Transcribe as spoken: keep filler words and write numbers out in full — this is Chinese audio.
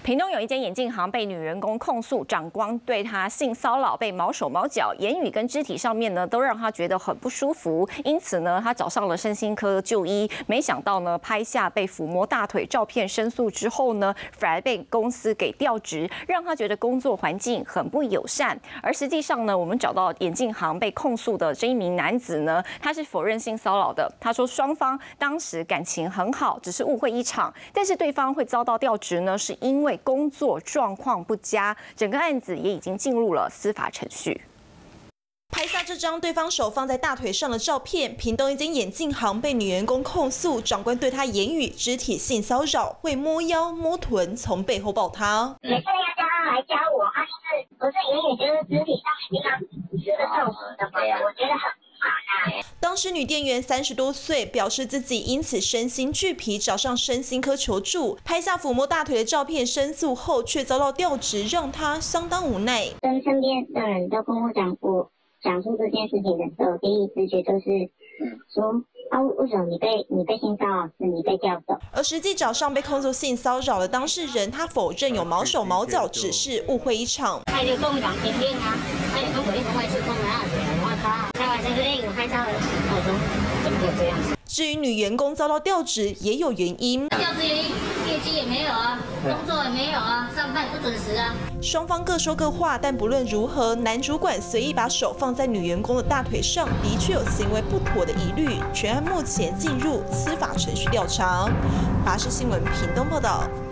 屏东有一间眼镜行被女员工控诉，长官对她性骚扰，被毛手毛脚，言语跟肢体上面呢都让她觉得很不舒服。因此呢，她找上了身心科就医。没想到呢，拍下被抚摸大腿照片申诉之后呢，反而被公司给调职，让她觉得工作环境很不友善。而实际上呢，我们找到眼镜行被控诉的这一名男子呢，他是否认性骚扰的。他说双方当时感情很好，只是误会一场，但是对方会遭到调职呢，是因为工作状况不佳，整个案子也已经进入了司法程序。 拍下这张对方手放在大腿上的照片，屏东一间眼镜行被女员工控诉，长官对她言语、肢体性骚扰，会摸腰、摸臀，从背后抱她。 也是要叫他来教我，他就是不是言语就是肢体上面地方吃的受死的嘛，我觉得很。 当时女店员三十多岁，表示自己因此身心俱疲，找上身心科求助。拍下抚摸大腿的照片申诉后，却遭到调职，让她相当无奈。 跟身边的人都跟我讲，我讲述这件事情的时候，第一直觉就是说啊，为什么你被你被性骚扰是你被调走？ 而实际找上被控诉性骚扰的当事人，他否认有毛手毛脚，只是误会一场。 他就跟我讲天天啊，他就跟我一同外出冲啊，我靠，开玩笑说哎，我拍照了，我说怎么会这样子？ 至于女员工遭到调职，也有原因。 调职原因，业绩也没有啊，工作也没有啊，上班不准时啊。 双方各说各话，但不论如何，男主管随意把手放在女员工的大腿上，的确有行为不妥的疑虑。全案目前进入司法程序调查。华视新闻屏东报道。